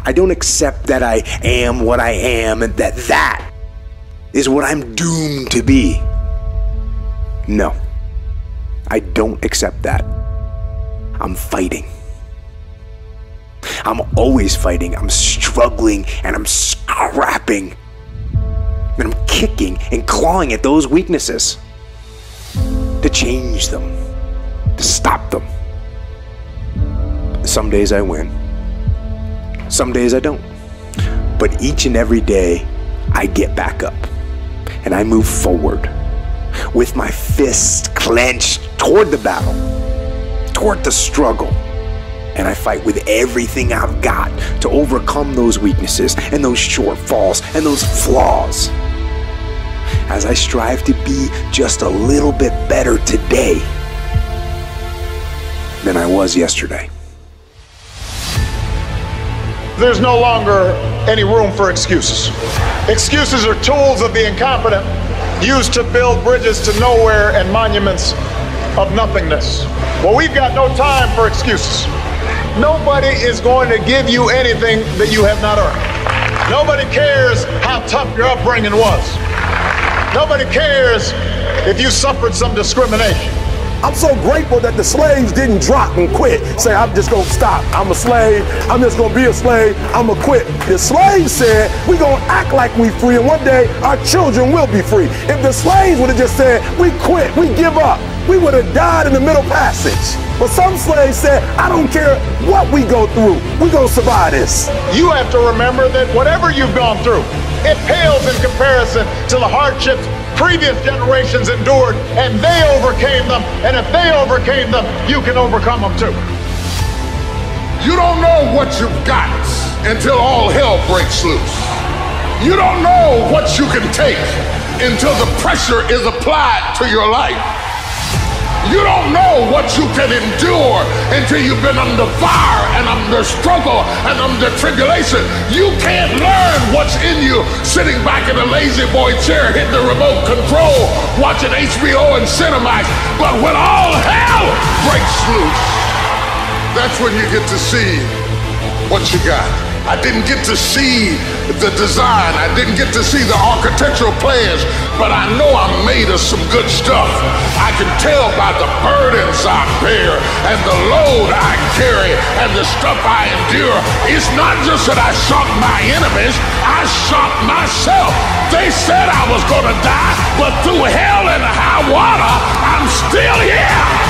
I don't accept that I am what I am and that is what I'm doomed to be. No, I don't accept that. I'm fighting. I'm always fighting. I'm struggling and I'm scrapping. And I'm kicking and clawing at those weaknesses to change them, to stop them. Some days I win. Some days I don't. But each and every day, I get back up and I move forward with my fist clenched toward the battle, toward the struggle. And I fight with everything I've got to overcome those weaknesses and those shortfalls and those flaws, as I strive to be just a little bit better today than I was yesterday. There's no longer any room for excuses. Excuses are tools of the incompetent used to build bridges to nowhere and monuments of nothingness. Well, we've got no time for excuses. Nobody is going to give you anything that you have not earned. Nobody cares how tough your upbringing was. Nobody cares if you suffered some discrimination. I'm so grateful that the slaves didn't drop and quit. Say, I'm just gonna stop. I'm a slave. I'm just gonna be a slave. I'm gonna quit. The slaves said, we're gonna act like we free, and one day our children will be free. If the slaves would have just said, we quit, we give up, we would have died in the Middle Passage. But some slaves said, I don't care what we go through, we're gonna survive this. You have to remember that whatever you've gone through, it pales in comparison to the hardships previous generations endured, and they overcame them. And if they overcame them, you can overcome them too. You don't know what you've got until all hell breaks loose. You don't know what you can take until the pressure is applied to your life. You don't know what you can endure until you've been under fire and under struggle and under tribulation. You can't learn what's in you sitting back in a lazy boy chair hitting the remote control, watching HBO and Cinemax. But when all hell breaks loose, that's when you get to see what you got. I didn't get to see the design. I didn't get to see the architectural plans, but I know I'm made of some good stuff. I can tell by the burdens I bear and the load I carry and the stuff I endure. It's not just that I shocked my enemies, I shocked myself. They said I was gonna die, but through hell and high water, I'm still here.